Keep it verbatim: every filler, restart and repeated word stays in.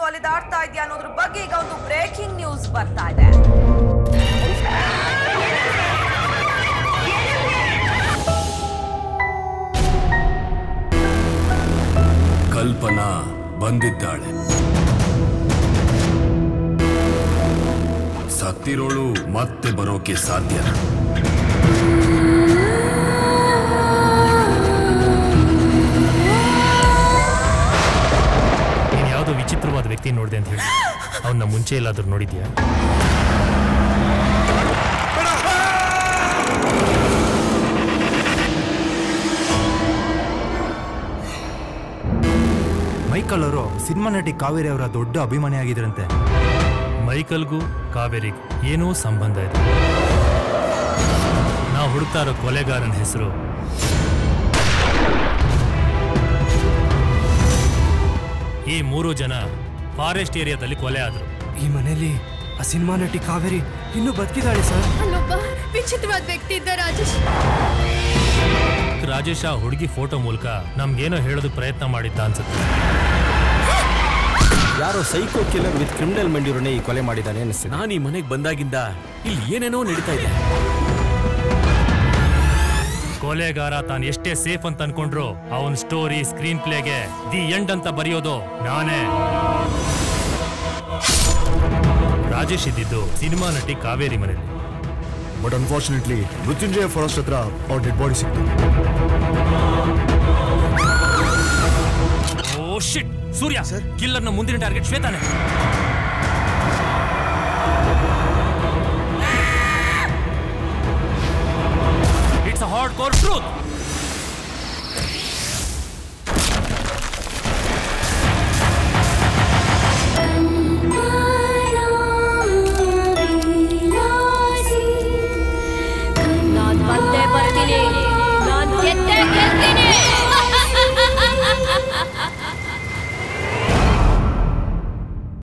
ಅಲೆದಾಡ್ತಾ ಇದೆಯಾ ಅನ್ನೋದ್ರ ಬಗ್ಗೆ ಈಗ ಒಂದು ಬ್ರೇಕಿಂಗ್ ನ್ಯೂಸ್ ಬರ್ತಾ ಇದೆ. ಕಲ್ಪನಾ ಬಂದಿದ್ದಾಳೆ. ಸತ್ತಿರೋಳು ಮತ್ತೆ ಬರೋಕೆ ಸಾಧ್ಯ? ನೀನು ಯಾವುದೋ ವಿಚಿತ್ರವಾದ ವ್ಯಕ್ತಿ ನೋಡಿದೆ ಅಂತ ಹೇಳಿ ಅವನ್ನ ಮುಂಚೆ ಎಲ್ಲಾದ್ರೂ ನೋಡಿದ್ಯಾ? ಮೈಕಲ್ ಅವರು ಸಿನಿಮಾ ನಟಿ ಕಾವೇರಿ ಅವರ ದೊಡ್ಡ ಅಭಿಮಾನಿಯಾಗಿದ್ರಂತೆ. ಮೈಕಲ್ಗೂ ಕಾವೇರಿಗೂ ಏನೋ ಸಂಬಂಧ ಇದೆ. ನಾವು ಹುಡುಕ್ತಾ ಇರೋ ಕೊಲೆಗಾರನ ಹೆಸರು ಈ ಮೂರು ಜನ ಫಾರೆಸ್ಟ್ ಏರಿಯಾದಲ್ಲಿ ಕೊಲೆ ಆದ್ರು. ಈ ಮನೆಯಲ್ಲಿ ಆ ಸಿನಿಮಾ ನಟಿ ಕಾವೇರಿ ಇನ್ನೂ ಬದುಕಿದ್ದಾಳೆ ಸರ್. ಅಲ್ಲೊಬ್ಬ ವಿಚಿತ್ರವಾದ ವ್ಯಕ್ತಿ ಇದ್ದ ರಾಜೇಶ್. ರಾಜೇಶ್ ಆ ಹುಡುಗಿ ಫೋಟೋ ಮೂಲಕ ನಮ್ಗೇನೋ ಹೇಳೋದು ಪ್ರಯತ್ನ ಮಾಡಿದ್ದ ಅನ್ಸುತ್ತೆ. ಯಾರೋ ಸೈಕೋ ಕಿಲ್ಲರ್ ವಿತ್ ಕ್ರಿಮಿನಲ್ ಮಂಡಿರೋನೇ ಈ ಕೊಲೆ ಮಾಡಿದ್ದಾನೆ ಅನಿಸ್ತದೆ. ನಾನು ಈ ಮನೆಗೆ ಬಂದಾಗಿಂದ ಇಲ್ಲಿ ಏನೇನೋ ನಡೀತಾ ಇದೆ. ಕೊಲೆಗಾರ ತಾನು ಎಷ್ಟೇ ಸೇಫ್ ಅಂತ ಅನ್ಕೊಂಡ್ರು ಅವನ್ ಸ್ಟೋರಿ ಸ್ಕ್ರೀನ್ ಪ್ಲೇಗೆ ದಿ ಎಂಡ್ ಅಂತ ಬರೆಯೋದು ನಾನೇ. ರಾಜೇಶ್ ಇದ್ದಿದ್ದು ಸಿನಿಮಾ ನಟಿ ಕಾವೇರಿ ಮನೆಯಲ್ಲಿ. ಬಟ್ ಅನ್ಫಾರ್ಚುನೇಟ್ಲಿ ಮೃತ್ಯುಂಜಯ ಫಾರೆಸ್ಟ್ ಹತ್ರ ಅವ್ರ ಡೆಡ್ ಬಾಡಿ ಸಿಕ್ತು. ಓ ಶಿಟ್! ಸೂರ್ಯ ಸರ್, ಕಿಲ್ಲರ್ನ ಮುಂದಿನ ಟಾರ್ಗೆಟ್ ಶ್ವೇತಾನೆ. It's a hard core truth.